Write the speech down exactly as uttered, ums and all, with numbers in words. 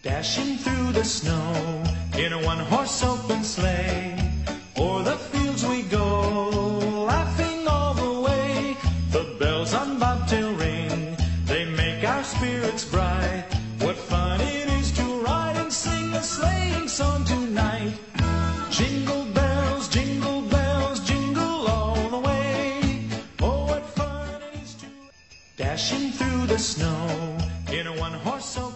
Dashing through the snow in a one-horse open sleigh, o'er the fields we go, laughing all the way. The bells on bobtail ring, they make our spirits bright. What fun it is to ride and sing a sleighing song tonight. Jingle bells, jingle bells, jingle all the way. Oh, what fun it is to dashing through the snow in a one-horse open